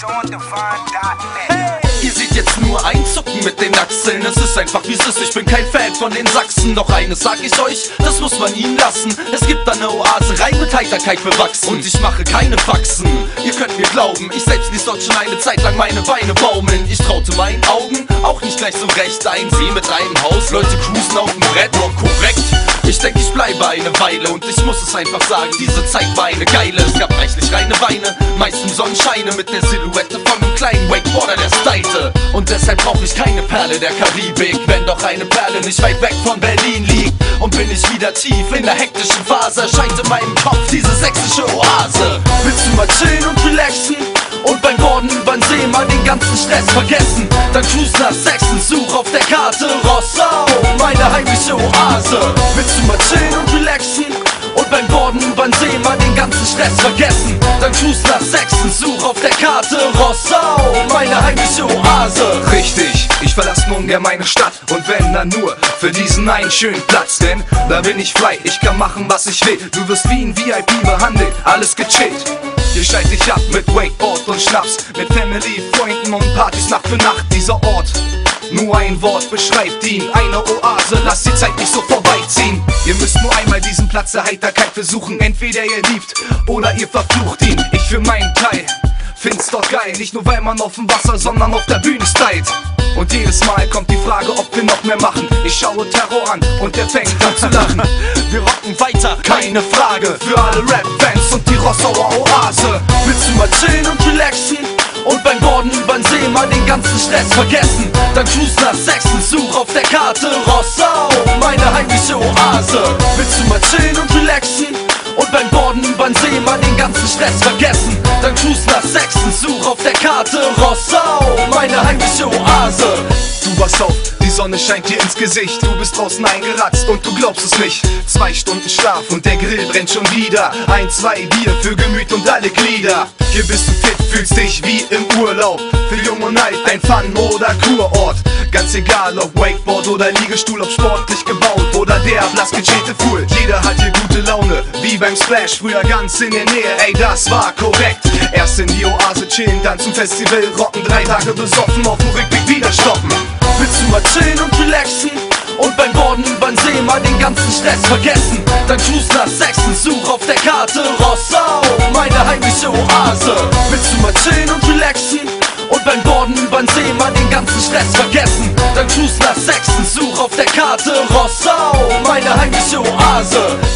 Hey! Ihr seht jetzt nur ein Zucken mit den Achseln. Es ist einfach wie es ist, ich bin kein Fan von den Sachsen. Doch eines sag ich euch, das muss man ihnen lassen. Es gibt da eine Oase, rein mit Heiterkeit bewachsen. Und ich mache keine Faxen, ihr könnt mir glauben. Ich selbst ließ dort schon eine Zeit lang meine Beine baumeln. Ich traute meinen Augen auch nicht gleich so recht. Ein See mit einem Haus, Leute cruisen auf dem Brett, doch korrekt. Ich denke, ich bleibe eine Weile und ich muss es einfach sagen, diese Zeit war eine geile. Es gab reichlich reine Weine, meist im Sonnenscheine mit der Silhouette von einem kleinen Wakeboarder, der stylte. Und deshalb brauche ich keine Perle der Karibik, wenn doch eine Perle nicht weit weg von Berlin liegt. Und bin ich wieder tief in der hektischen Phase, erscheint in meinem Kopf diese sächsische Oase. Willst du mal chillen und relaxen? Und beim Borden übern See mal den ganzen Stress vergessen? Dann cruise nach Sachsen, such auf der Karte Rossau, meine heimliche Oase. Willst du mal chillen und relaxen? Und beim Borden übern See mal den ganzen Stress vergessen? Dann cruise nach Sachsen, such auf der Karte Rossau, meine heimliche Oase. Richtig, ich verlasse nun gern meine Stadt. Und wenn, dann nur für diesen einen schönen Platz. Denn da bin ich frei, ich kann machen was ich will. Du wirst wie ein VIP behandelt, alles gechillt. Hier steig ich ab mit Wakeboard und Schnaps, mit Family, Freunden und Partys Nacht für Nacht. Dieser Ort, nur ein Wort beschreibt ihn, eine Oase, lasst die Zeit nicht so vorbeiziehen. Ihr müsst nur einmal diesen Platz der Heiterkeit versuchen. Entweder ihr liebt oder ihr verflucht ihn. Ich für meinen Teil find's doch geil, nicht nur weil man auf dem Wasser, sondern auf der Bühne stylt. Und jedes Mal kommt die Frage, ob wir noch mehr machen. Ich schaue Terror an und der fängt an zu lachen. Wir rocken weiter, keine Frage, für alle Rap-Fans und die Rossauer Oase. Willst du mal chillen und relaxen? Und beim Borden übern See mal den ganzen Stress vergessen? Dann cruise nach Sachsen, such auf der Karte Rossau, meine heimliche Oase. Willst du mal chillen und relaxen? Und beim Borden übern See mal den ganzen Stress vergessen? Dann cruise nach Sachsen, such auf der Karte Rossau, meine heimliche Oase. Du wachst auf, die Sonne scheint dir ins Gesicht. Du bist draußen eingeratzt und du glaubst es nicht. 2 Stunden Schlaf und der Grill brennt schon wieder. 1, 2 Bier für Gemüt und alle Glieder. Hier bist du fit, fühlst dich wie im Urlaub. Für Jung und Alt ein Fun- oder Kurort. Ganz egal ob Wakeboard oder Liegestuhl, ob sportlich gebaut oder der blass gechillte Pool. Jeder hat hier gute Laune, wie beim Splash, früher ganz in der Nähe, ey das war korrekt. Erst in die Oase chillen, dann zum Festival rocken, 3 Tage besoffen, auf dem Rückweg wieder stoppen. Willst du mal chillen und relaxen? Und beim Borden übern See mal den ganzen Stress vergessen? Dann cruise nach Sachsen, such auf der Karte Rossau, meine heimliche Oase. Willst du mal chillen und relaxen? Und beim Borden übern See mal den ganzen Stress vergessen? Dann cruise nach Sachsen, such auf der Karte Rossau, meine heimliche Oase.